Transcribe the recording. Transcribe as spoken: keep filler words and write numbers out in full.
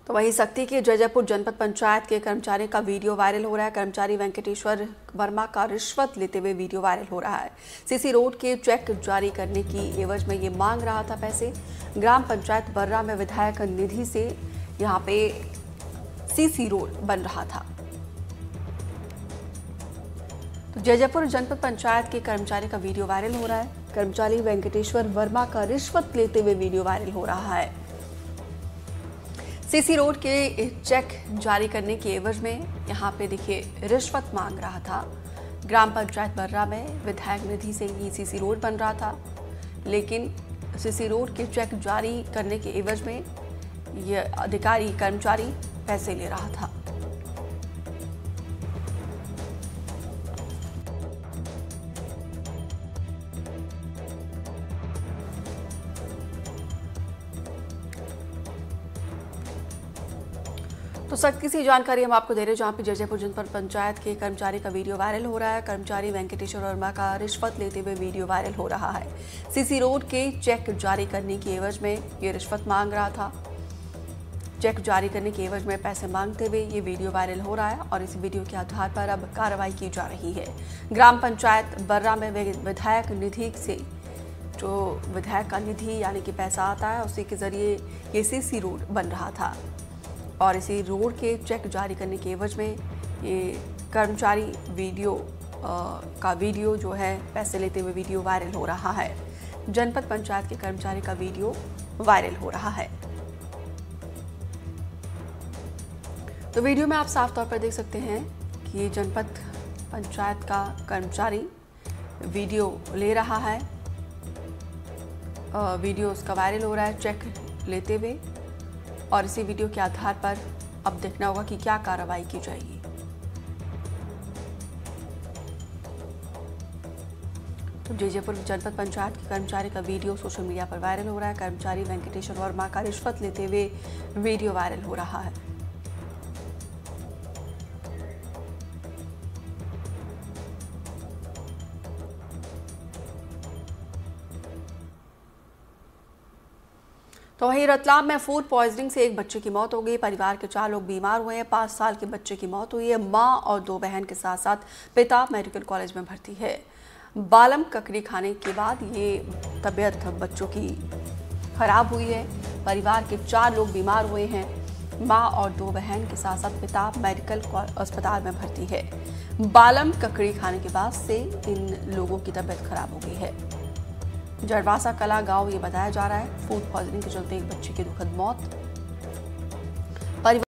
तो वहीं सक्ती के जयजयपुर जनपद पंचायत के कर्मचारी का वीडियो वायरल हो रहा है। कर्मचारी वेंकटेश्वर वर्मा का रिश्वत लेते हुए वीडियो वायरल हो रहा है। सीसी रोड के चेक जारी करने की एवज में ये मांग रहा था पैसे। ग्राम पंचायत बर्रा में विधायक निधि से यहाँ पे सीसी रोड बन रहा था। तो जयजयपुर जनपद पंचायत के कर्मचारी का वीडियो वायरल हो रहा है। कर्मचारी वेंकटेश्वर वर्मा का रिश्वत लेते हुए वीडियो वायरल हो रहा है। सीसी रोड के चेक जारी करने की एवज में यहाँ पे देखिए रिश्वत मांग रहा था। ग्राम पंचायत बर्रा में विधायक निधि से ये सीसी रोड बन रहा था, लेकिन सीसी रोड के चेक जारी करने के एवज में ये अधिकारी कर्मचारी पैसे ले रहा था। तो सख्ती सी जानकारी हम आपको दे रहे हैं, जहां पे जयजयपुर जनपद पंचायत के कर्मचारी का वीडियो वायरल हो रहा है। कर्मचारी वेंकटेश्वर वर्मा का रिश्वत लेते हुए वीडियो वायरल हो रहा है। सीसी रोड के चेक जारी करने की एवज में ये रिश्वत मांग रहा था। चेक जारी करने की एवज में पैसे मांगते हुए ये वीडियो वायरल हो रहा है और इस वीडियो के आधार पर अब कार्रवाई की जा रही है। ग्राम पंचायत बर्रा में विधायक निधि से जो विधायक का निधि यानी कि पैसा आता है, उसी के जरिए ये सीसी रोड बन रहा था और इसी रोड के चेक जारी करने के एवज में ये कर्मचारी वीडियो आ, का वीडियो जो है पैसे लेते हुए वीडियो वायरल हो रहा है। जनपद पंचायत के कर्मचारी का वीडियो वायरल हो रहा है। तो वीडियो में आप साफ तौर पर देख सकते हैं कि ये जनपद पंचायत का कर्मचारी वीडियो ले रहा है। आ, वीडियो उसका वायरल हो रहा है चेक लेते हुए और इसी वीडियो के आधार पर अब देखना होगा कि क्या कार्रवाई की जाएगी। तो जयजयपुर जनपद पंचायत के कर्मचारी का वीडियो सोशल मीडिया पर वायरल हो रहा है। कर्मचारी वेंकटेश्वर वर्मा का रिश्वत लेते हुए वीडियो वायरल हो रहा है। तो वहीं रतलाम में फूड पॉइजनिंग से एक बच्चे की मौत हो गई। परिवार के चार लोग बीमार हुए हैं। पाँच साल के बच्चे की मौत हुई है। मां और दो बहन के साथ साथ पिता मेडिकल कॉलेज में भर्ती है। बालम ककड़ी खाने के बाद ये तबीयत बच्चों की खराब हुई है। परिवार के चार लोग बीमार हुए हैं। मां और दो बहन के साथ साथ पिता मेडिकल अस्पताल में भर्ती है। बालम ककड़ी खाने के बाद से इन लोगों की तबीयत खराब हो गई है। जड़वासा कला गांव ये बताया जा रहा है। फूड पॉइजनिंग के चलते एक बच्चे की दुखद मौत।